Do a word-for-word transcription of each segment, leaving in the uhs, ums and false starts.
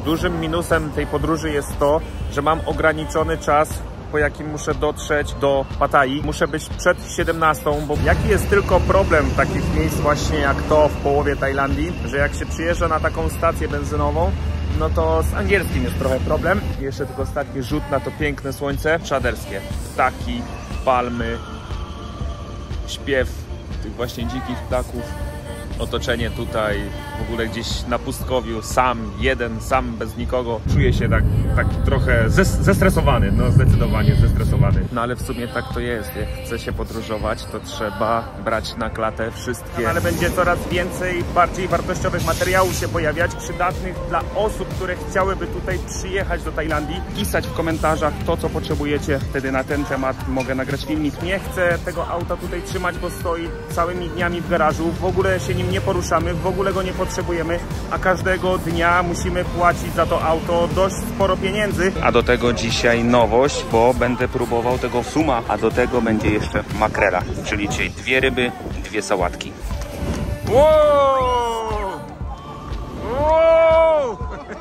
Dużym minusem tej podróży jest to, że mam ograniczony czas, po jakim muszę dotrzeć do Pattayee. Muszę być przed siedemnastą, bo jaki jest tylko problem takich miejsc właśnie jak to w połowie Tajlandii, że jak się przyjeżdża na taką stację benzynową, no to z angielskim jest trochę problem. I jeszcze tylko ostatni rzut na to piękne słońce czaderskie. Ptaki, palmy, śpiew tych właśnie dzikich ptaków. Otoczenie tutaj w ogóle gdzieś na pustkowiu, sam, jeden, sam, bez nikogo. Czuję się tak, tak trochę zes zestresowany, no zdecydowanie zestresowany. No ale w sumie tak to jest, jak chce się podróżować, to trzeba brać na klatę wszystkie. Ale będzie coraz więcej bardziej wartościowych materiałów się pojawiać, przydatnych dla osób, które chciałyby tutaj przyjechać do Tajlandii. Pisać w komentarzach to, co potrzebujecie, wtedy na ten temat mogę nagrać filmik. Nie chcę tego auta tutaj trzymać, bo stoi całymi dniami w garażu, w ogóle się nie nie poruszamy, w ogóle go nie potrzebujemy, a każdego dnia musimy płacić za to auto dość sporo pieniędzy. A do tego dzisiaj nowość, bo będę próbował tego suma, a do tego będzie jeszcze makrela, czyli dzisiaj dwie ryby, dwie sałatki. Wow! Wow!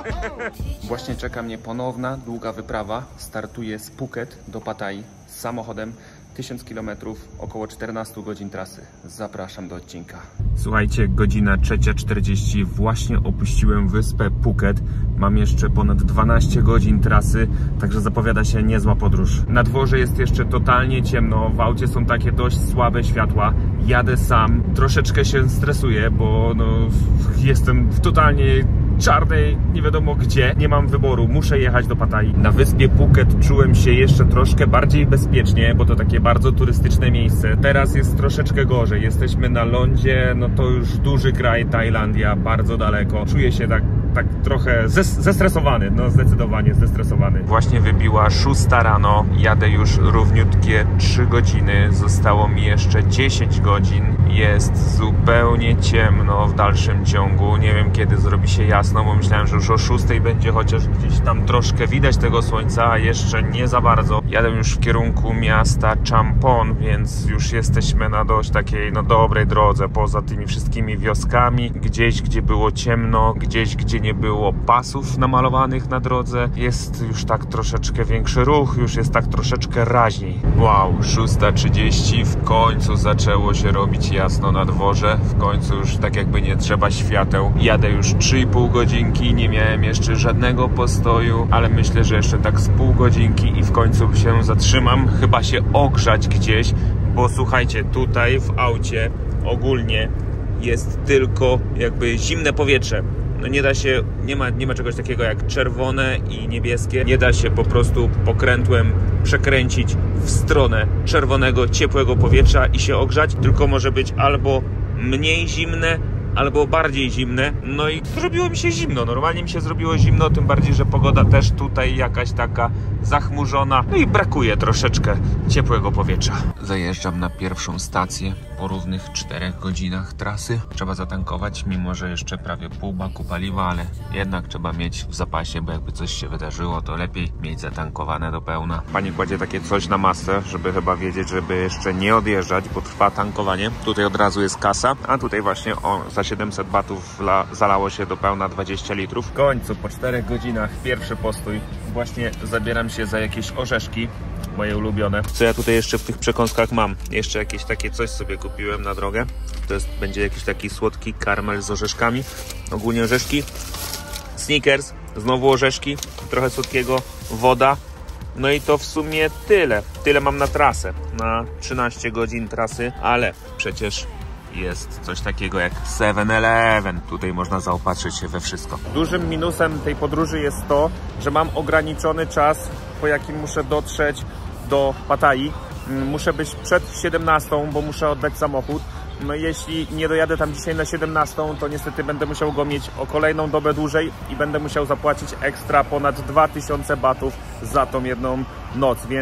Właśnie czeka mnie ponowna długa wyprawa. Startuję z Phuket do Pattayee z samochodem. tysiąc kilometrów, około czternaście godzin trasy. Zapraszam do odcinka. Słuchajcie, godzina trzecia czterdzieści. Właśnie opuściłem wyspę Phuket. Mam jeszcze ponad dwanaście godzin trasy, także zapowiada się niezła podróż. Na dworze jest jeszcze totalnie ciemno, w aucie są takie dość słabe światła. Jadę sam, troszeczkę się stresuję, bo no, jestem w totalnie czarnej, nie wiadomo gdzie, nie mam wyboru, muszę jechać do Pattayee. Na wyspie Phuket czułem się jeszcze troszkę bardziej bezpiecznie, bo to takie bardzo turystyczne miejsce. Teraz jest troszeczkę gorzej, jesteśmy na lądzie, no to już duży kraj, Tajlandia, bardzo daleko. Czuję się tak, tak trochę zes zestresowany, no zdecydowanie zestresowany. Właśnie wybiła szósta rano, jadę już równiutkie trzy godziny, zostało mi jeszcze dziesięć godzin. Jest zupełnie ciemno w dalszym ciągu, nie wiem kiedy zrobi się jasno, bo myślałem, że już o szóstej będzie chociaż gdzieś tam troszkę widać tego słońca, a jeszcze nie za bardzo. Jadę już w kierunku miasta Champon, więc już jesteśmy na dość takiej no dobrej drodze, poza tymi wszystkimi wioskami, gdzieś gdzie było ciemno, gdzieś gdzie nie było pasów namalowanych na drodze, jest już tak troszeczkę większy ruch, już jest tak troszeczkę raźniej. Wow, szósta trzydzieści, w końcu zaczęło się robić jasno na dworze, w końcu już tak jakby nie trzeba świateł. Jadę już trzy i pół godzinki, nie miałem jeszcze żadnego postoju, ale myślę, że jeszcze tak z pół godzinki i w końcu się zatrzymam, chyba się ogrzać gdzieś, bo słuchajcie, tutaj w aucie ogólnie jest tylko jakby zimne powietrze. No nie da się, nie ma, nie ma czegoś takiego jak czerwone i niebieskie. Nie da się po prostu pokrętłem przekręcić w stronę czerwonego, ciepłego powietrza i się ogrzać, tylko może być albo mniej zimne, albo bardziej zimne. No i zrobiło mi się zimno, normalnie mi się zrobiło zimno, tym bardziej, że pogoda też tutaj jakaś taka zachmurzona, no i brakuje troszeczkę ciepłego powietrza. Zajeżdżam na pierwszą stację po równych czterech godzinach trasy. Trzeba zatankować, mimo że jeszcze prawie pół baku paliwa, ale jednak trzeba mieć w zapasie, bo jakby coś się wydarzyło, to lepiej mieć zatankowane do pełna. Pani kładzie takie coś na masę, żeby chyba wiedzieć, żeby jeszcze nie odjeżdżać, bo trwa tankowanie. Tutaj od razu jest kasa, a tutaj właśnie o, za siedemset batów zalało się do pełna dwadzieścia litrów. W końcu po czterech godzinach pierwszy postój. Właśnie zabieram się za jakieś orzeszki, moje ulubione. Co ja tutaj jeszcze w tych przekąskach mam? Jeszcze jakieś takie coś sobie kupiłem na drogę. To jest, będzie jakiś taki słodki karmel z orzeszkami. Ogólnie orzeszki, Snickers, znowu orzeszki, trochę słodkiego, woda. No i to w sumie tyle. Tyle mam na trasę, na trzynaście godzin trasy, ale przecież jest coś takiego jak seven eleven. Tutaj można zaopatrzyć się we wszystko. Dużym minusem tej podróży jest to, że mam ograniczony czas, po jakim muszę dotrzeć do Pattayee. Muszę być przed siedemnastą, bo muszę oddać samochód. No jeśli nie dojadę tam dzisiaj na siedemnastą, to niestety będę musiał go mieć o kolejną dobę dłużej i będę musiał zapłacić ekstra ponad dwa tysiące batów za tą jedną noc, więc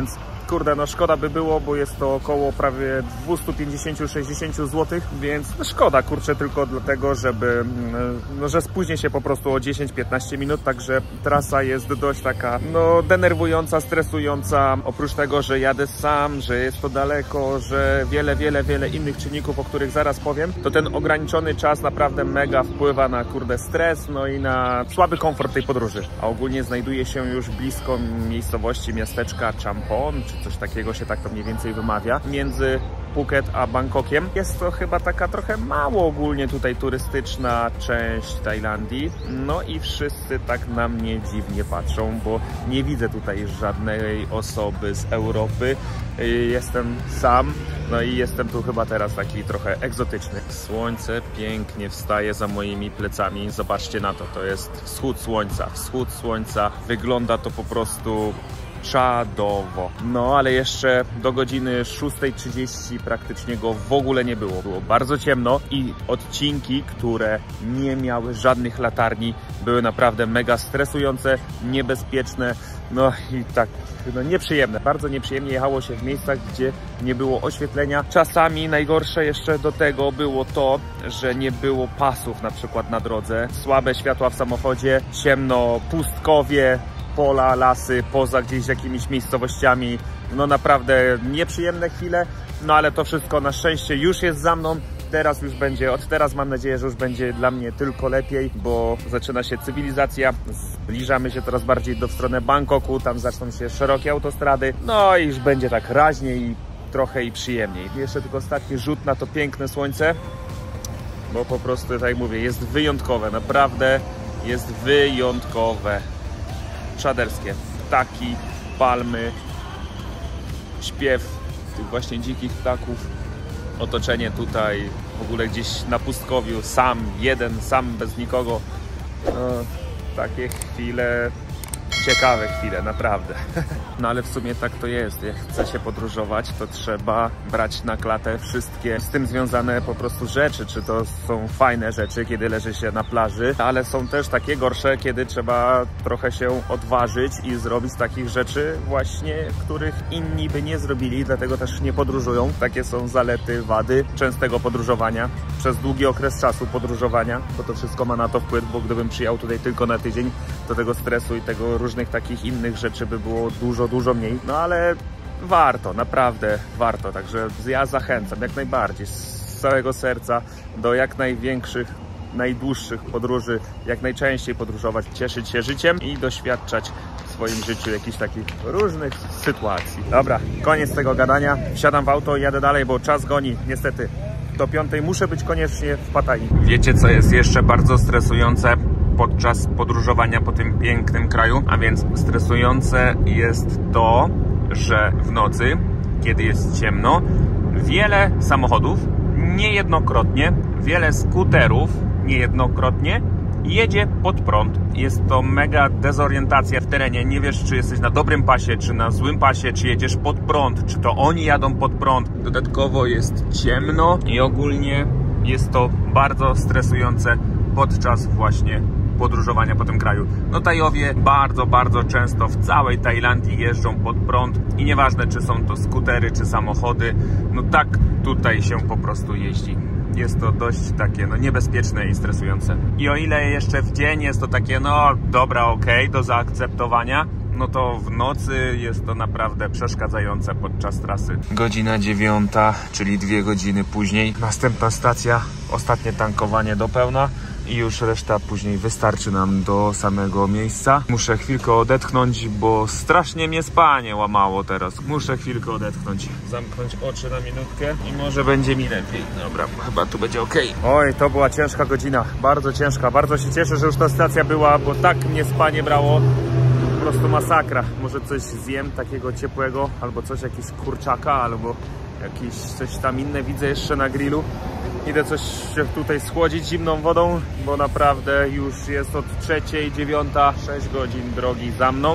kurde, no szkoda by było, bo jest to około prawie dwieście pięćdziesiąt do sześćdziesięciu złotych, więc no szkoda, kurczę, tylko dlatego, żeby, no, że spóźnię się po prostu o dziesięć piętnaście minut, także trasa jest dość taka, no, denerwująca, stresująca. Oprócz tego, że jadę sam, że jest to daleko, że wiele, wiele, wiele innych czynników, o których zaraz powiem, to ten ograniczony czas naprawdę mega wpływa na, kurde, stres, no i na słaby komfort tej podróży. A ogólnie znajduje się już blisko miejscowości, miasteczka Champon, czy coś takiego się tak to mniej więcej wymawia, między Phuket a Bangkokiem. Jest to chyba taka trochę mało ogólnie tutaj turystyczna część Tajlandii. No i wszyscy tak na mnie dziwnie patrzą, bo nie widzę tutaj żadnej osoby z Europy. Jestem sam, no i jestem tu chyba teraz taki trochę egzotyczny. Słońce pięknie wstaje za moimi plecami. Zobaczcie na to, to jest wschód słońca. Wschód słońca, wygląda to po prostu czadowo. No ale jeszcze do godziny szóstej trzydzieści praktycznie go w ogóle nie było. Było bardzo ciemno i odcinki, które nie miały żadnych latarni, były naprawdę mega stresujące, niebezpieczne, no i tak, no nieprzyjemne. Bardzo nieprzyjemnie jechało się w miejscach, gdzie nie było oświetlenia. Czasami najgorsze jeszcze do tego było to, że nie było pasów na przykład na drodze. Słabe światła w samochodzie, ciemno, pustkowie, pola, lasy, poza gdzieś jakimiś miejscowościami. No naprawdę nieprzyjemne chwile, no ale to wszystko na szczęście już jest za mną. Teraz już będzie, od teraz mam nadzieję, że już będzie dla mnie tylko lepiej, bo zaczyna się cywilizacja, zbliżamy się coraz bardziej do w stronę Bangkoku, tam zaczną się szerokie autostrady, no i już będzie tak raźniej i trochę i przyjemniej. Jeszcze tylko ostatni rzut na to piękne słońce, bo po prostu, tak jak mówię, jest wyjątkowe, naprawdę jest wyjątkowe. Czaderskie ptaki, palmy, śpiew tych właśnie dzikich ptaków, otoczenie tutaj w ogóle gdzieś na pustkowiu, sam, jeden, sam, bez nikogo. No, takie chwile, ciekawe chwile, naprawdę. No ale w sumie tak to jest, jak chce się podróżować, to trzeba brać na klatę wszystkie z tym związane po prostu rzeczy, czy to są fajne rzeczy, kiedy leży się na plaży, ale są też takie gorsze, kiedy trzeba trochę się odważyć i zrobić takich rzeczy właśnie, których inni by nie zrobili, dlatego też nie podróżują. Takie są zalety, wady częstego podróżowania, przez długi okres czasu podróżowania, bo to wszystko ma na to wpływ, bo gdybym przyjechał tutaj tylko na tydzień, to tego stresu i tego różnych takich innych rzeczy by było dużo, dużo mniej. No ale warto, naprawdę warto. Także ja zachęcam jak najbardziej z całego serca do jak największych, najdłuższych podróży, jak najczęściej podróżować, cieszyć się życiem i doświadczać w swoim życiu jakichś takich różnych sytuacji. Dobra, koniec tego gadania. Wsiadam w auto i jadę dalej, bo czas goni. Niestety do piątej muszę być koniecznie w Pattayee. Wiecie, co jest jeszcze bardzo stresujące podczas podróżowania po tym pięknym kraju? A więc stresujące jest to, że w nocy, kiedy jest ciemno, wiele samochodów niejednokrotnie, wiele skuterów niejednokrotnie jedzie pod prąd. Jest to mega dezorientacja w terenie. Nie wiesz, czy jesteś na dobrym pasie, czy na złym pasie, czy jedziesz pod prąd, czy to oni jadą pod prąd. Dodatkowo jest ciemno i ogólnie jest to bardzo stresujące podczas właśnie podróżowania po tym kraju. No Tajowie bardzo, bardzo często w całej Tajlandii jeżdżą pod prąd i nieważne, czy są to skutery, czy samochody, no tak tutaj się po prostu jeździ. Jest to dość takie no niebezpieczne i stresujące. I o ile jeszcze w dzień jest to takie no dobra, okej, do zaakceptowania, no to w nocy jest to naprawdę przeszkadzające podczas trasy. Godzina dziewiąta, czyli dwie godziny później. Następna stacja, ostatnie tankowanie do pełna i już reszta później wystarczy nam do samego miejsca. Muszę chwilkę odetchnąć, bo strasznie mnie spanie łamało teraz. Muszę chwilkę odetchnąć, zamknąć oczy na minutkę i może będzie mi lepiej. Dobra, chyba tu będzie ok. Oj, to była ciężka godzina, bardzo ciężka. Bardzo się cieszę, że już ta stacja była, bo tak mnie spanie brało. Po prostu masakra. Może coś zjem takiego ciepłego, albo coś, jakiś kurczaka, albo jakieś coś tam inne widzę jeszcze na grillu. Idę coś się tutaj schłodzić zimną wodą, bo naprawdę już jest od trzeciej, dziewiąta, sześć godzin drogi za mną,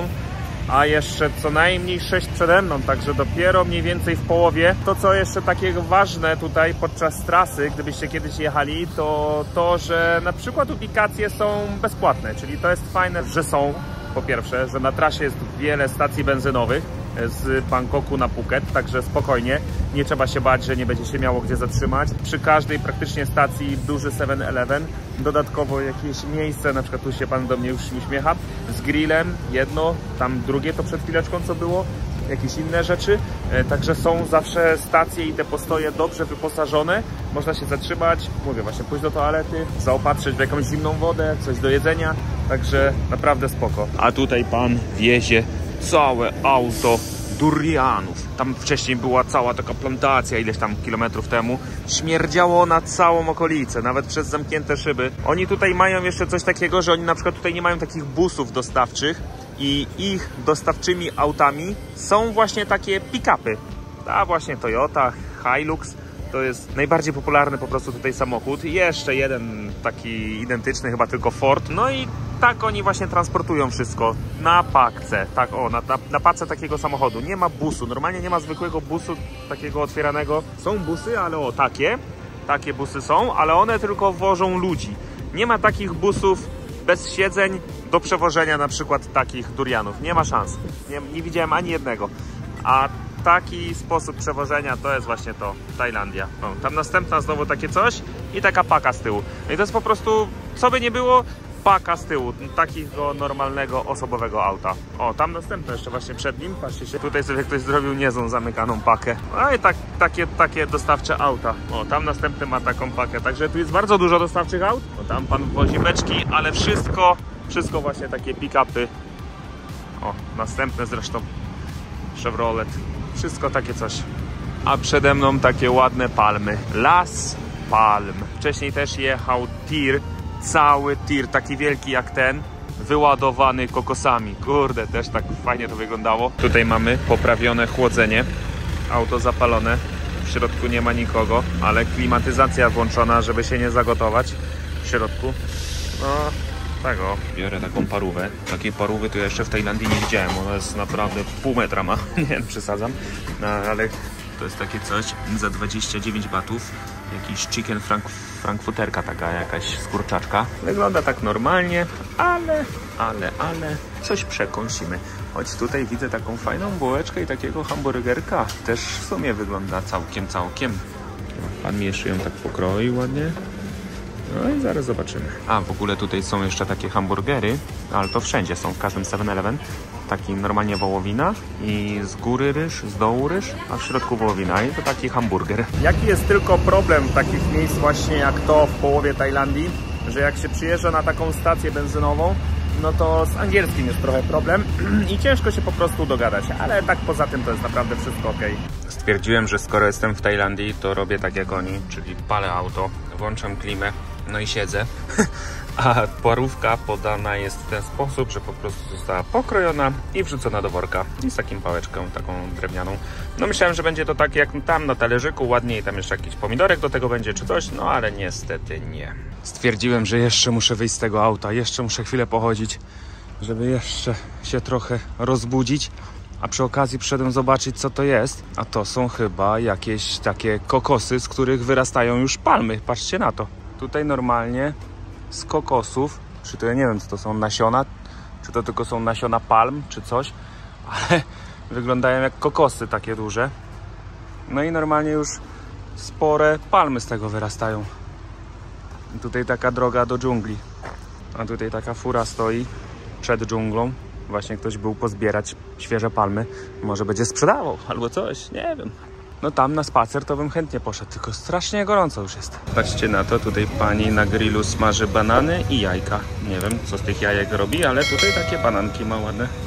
a jeszcze co najmniej sześć przede mną, także dopiero mniej więcej w połowie. To, co jeszcze takiego ważne tutaj podczas trasy, gdybyście kiedyś jechali, to to, że na przykład ubikacje są bezpłatne, czyli to jest fajne, że są, po pierwsze, że na trasie jest wiele stacji benzynowych, z Bangkoku na Phuket, także spokojnie, nie trzeba się bać, że nie będzie się miało gdzie zatrzymać. Przy każdej praktycznie stacji duży seven eleven, dodatkowo jakieś miejsce, na przykład tu się pan do mnie już uśmiecha, z grillem, jedno, tam drugie to przed chwileczką co było, jakieś inne rzeczy, także są zawsze stacje i te postoje dobrze wyposażone, można się zatrzymać, mówię właśnie, pójść do toalety, zaopatrzyć w jakąś zimną wodę, coś do jedzenia, także naprawdę spoko. A tutaj pan wiezie całe auto durianów. Tam wcześniej była cała taka plantacja, ileś tam kilometrów temu. Śmierdziało na całą okolicę, nawet przez zamknięte szyby. Oni tutaj mają jeszcze coś takiego, że oni na przykład tutaj nie mają takich busów dostawczych i ich dostawczymi autami są właśnie takie pick-upy. A właśnie Toyota, Hilux. To jest najbardziej popularny po prostu tutaj samochód. I jeszcze jeden taki identyczny, chyba tylko Ford. No i tak oni właśnie transportują wszystko na pakce. Tak, o, na, na, na pace takiego samochodu. Nie ma busu. Normalnie nie ma zwykłego busu takiego otwieranego. Są busy, ale o, takie. Takie busy są, ale one tylko wożą ludzi. Nie ma takich busów bez siedzeń do przewożenia na przykład takich durianów. Nie ma szans. Nie, nie widziałem ani jednego. A taki sposób przewożenia to jest właśnie to, Tajlandia. O, tam następna znowu takie coś i taka paka z tyłu. No i to jest po prostu, co by nie było, paka z tyłu, takiego normalnego osobowego auta. O, tam następne jeszcze właśnie przed nim, patrzcie się, tutaj sobie ktoś zrobił niezłą zamykaną pakę. No i tak, takie, takie dostawcze auta. O, tam następny ma taką pakę, także tu jest bardzo dużo dostawczych aut. O, tam pan wozi beczki, ale wszystko, wszystko właśnie takie pick-upy. O, następne zresztą Chevrolet. Wszystko takie coś. A przede mną takie ładne palmy. Las palm. Wcześniej też jechał tir. Cały tir, taki wielki jak ten, wyładowany kokosami. Kurde, też tak fajnie to wyglądało. Tutaj mamy poprawione chłodzenie. Auto zapalone. W środku nie ma nikogo, ale klimatyzacja włączona, żeby się nie zagotować w środku. No, tak o. Biorę taką parówę. Takiej parówy to ja jeszcze w Tajlandii nie widziałem. Ona jest naprawdę pół metra ma. Nie, przesadzam. No, ale to jest takie coś za dwadzieścia dziewięć batów. Jakiś chicken frank frankfurterka, taka jakaś skórczaczka. Wygląda tak normalnie, ale, ale, ale coś przekąsimy. Choć tutaj widzę taką fajną bułeczkę i takiego hamburgerka. Też w sumie wygląda całkiem, całkiem. Pan mi jeszcze ją tak pokroi ładnie. No i zaraz zobaczymy. A w ogóle tutaj są jeszcze takie hamburgery, ale to wszędzie są, w każdym seven eleven. Taki normalnie wołowina i z góry ryż, z dołu ryż, a w środku wołowina i to taki hamburger. Jaki jest tylko problem takich miejsc właśnie jak to w połowie Tajlandii, że jak się przyjeżdża na taką stację benzynową, no to z angielskim jest trochę problem i ciężko się po prostu dogadać, ale tak poza tym to jest naprawdę wszystko ok. Stwierdziłem, że skoro jestem w Tajlandii, to robię tak jak oni, czyli palę auto, włączam klimę, no i siedzę. A parówka podana jest w ten sposób, że po prostu została pokrojona i wrzucona do worka. I z taką pałeczką, taką drewnianą. No myślałem, że będzie to tak jak tam na talerzyku, ładniej tam jeszcze jakiś pomidorek do tego będzie czy coś, no ale niestety nie. Stwierdziłem, że jeszcze muszę wyjść z tego auta, jeszcze muszę chwilę pochodzić, żeby jeszcze się trochę rozbudzić. A przy okazji przyszedłem zobaczyć, co to jest. A to są chyba jakieś takie kokosy, z których wyrastają już palmy. Patrzcie na to. Tutaj normalnie z kokosów, czy to ja nie wiem, co to są nasiona, czy to tylko są nasiona palm, czy coś, ale wyglądają jak kokosy takie duże. No i normalnie już spore palmy z tego wyrastają. I tutaj taka droga do dżungli. A tutaj taka fura stoi przed dżunglą. Właśnie ktoś był pozbierać świeże palmy. Może będzie sprzedawał albo coś, nie wiem. No tam na spacer to bym chętnie poszedł, tylko strasznie gorąco już jest. Patrzcie na to, tutaj pani na grillu smaży banany i jajka. Nie wiem, co z tych jajek robi, ale tutaj takie bananki ma ładne.